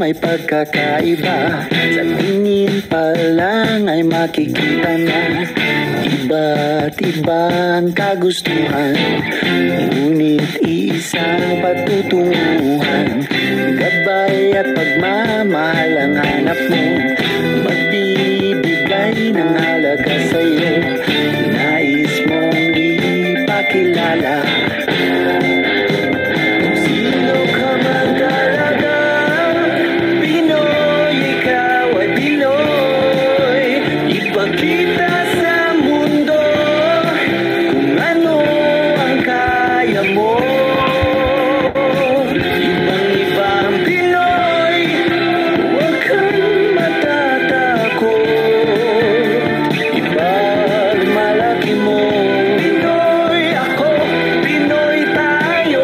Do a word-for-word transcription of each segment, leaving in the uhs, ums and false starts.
may pagkakaiba. Sa tingin pa lang ay makikita na iba't ibang kagustuhan, ngunit isang patutunguhan. Gabay at pagmamahal ang hanap mo, magbibigay ng halaga sa'yo. Nais mong ipakilala kung sino ka man talaga. Pinoy, ikaw ay Pinoy. Ipakita sa mundo kung ano ang kaya mo. Ibang-ibang Pinoy, huwag kang matatakot. Ipagmalaki mo, Pinoy ako, Pinoy tayo.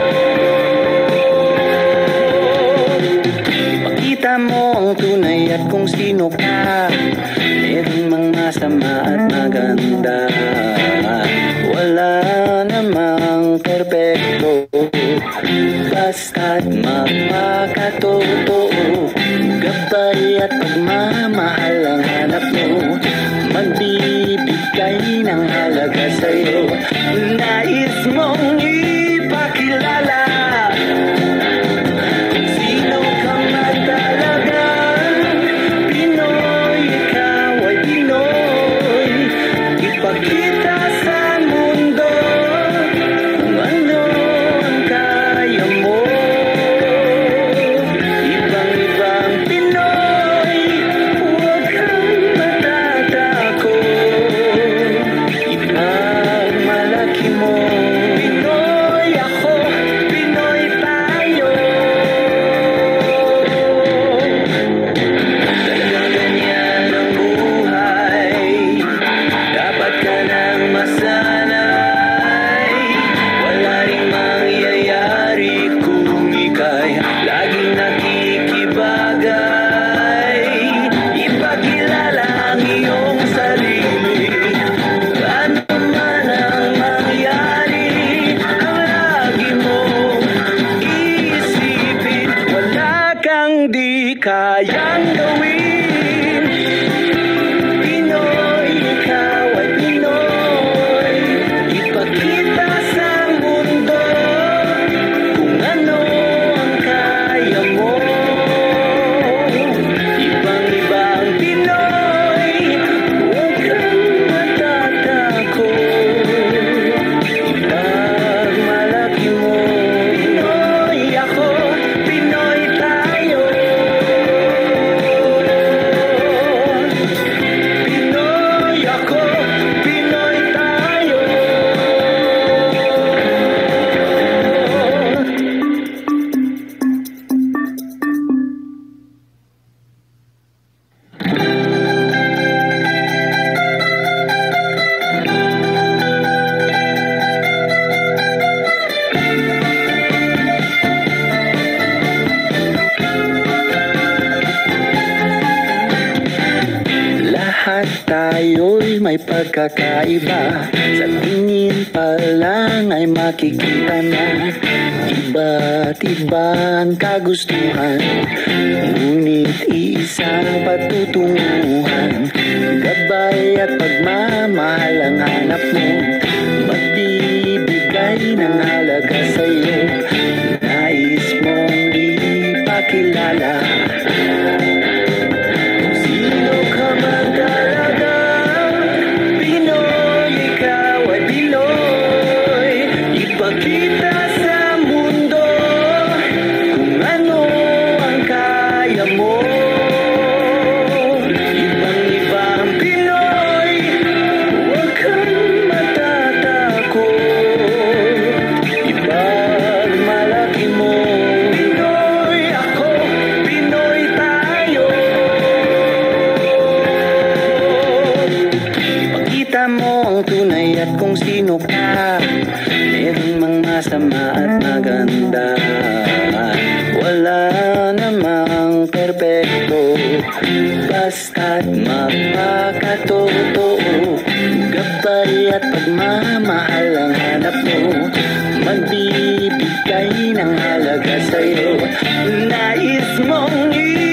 Pakita mo ang tunay at kung sino ka. Merong mga sama at maganda, wala namang perpekto, basta't magpakatotoo. Gabay at pagmamahal ang hanap mo, magbibigay ng halaga sa'yo. Nais mong ipakilala kung sino ka man talaga. Pinoy, ikaw ay Pinoy. Ipakita sa mundo kung ano ang kaya mo. Ibang-ibang Pinoy, huwag kang matatakot. Ipagmalaki mo, Pinoy ako, Pinoy tayo. Talagang ganyan ang buhay, dapat ka nang masanay. Wala ring mangyayari kung ika'y laging nakikibagay. Ipakilala ang iyong sarili, ano man ang mangyari. Ang lagi mong iisipin, wala kang di kayang gawin. Pinoy, ikaw ay Pinoy. Ipakita sa mundo kung ano ang kaya mo. Ibang-ibang Pinoy, huwag kang matatakot. Ipagmalaki mo, Pinoy ako, Pinoy tayo. Pinoy ako, Pinoy tayo. Lahat tayo'y may pagkakaiba. Sa tingin pa lang ay makikita na iba't ibang kagustuhan, ngunit isang patutunguhan. Gabay at pagmamahal ang hanap mo, magbibigay ng halaga sa'yo. Nais mong ipakilala kung sino ka man talaga. Pinoy, ikaw ay Pinoy. Ipakita sa mundo kung ano ang kaya mo. Ibang-ibang Pinoy, huwag kang matatakot. Ipagmalaki mo, Pinoy ako, Pinoy tayo. Pakita mo ang tunay at kung sino ka. Merong mga sama at maganda, wala namang perpekto, basta't magpakatotoo. Gabay at pagmamahal ang hanap mo, magbibigay ng halaga sa'yo. Nais mong